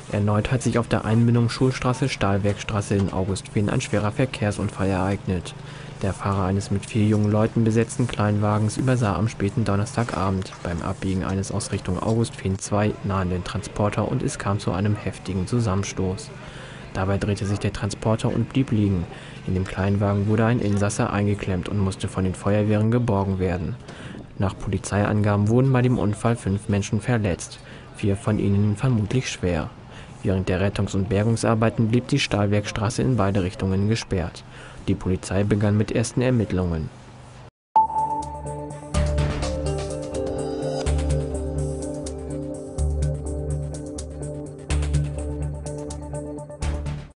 Erneut hat sich auf der Einbindung Schulstraße-Stahlwerkstraße in Augustfehn ein schwerer Verkehrsunfall ereignet. Der Fahrer eines mit 4 jungen Leuten besetzten Kleinwagens übersah am späten Donnerstagabend beim Abbiegen eines aus Richtung Augustfehn 2 nahenden Transporter und es kam zu einem heftigen Zusammenstoß. Dabei drehte sich der Transporter und blieb liegen. In dem Kleinwagen wurde ein Insasse eingeklemmt und musste von den Feuerwehren geborgen werden. Nach Polizeiangaben wurden bei dem Unfall 5 Menschen verletzt, 4 von ihnen vermutlich schwer. Während der Rettungs- und Bergungsarbeiten blieb die Stahlwerkstraße in beide Richtungen gesperrt. Die Polizei begann mit ersten Ermittlungen.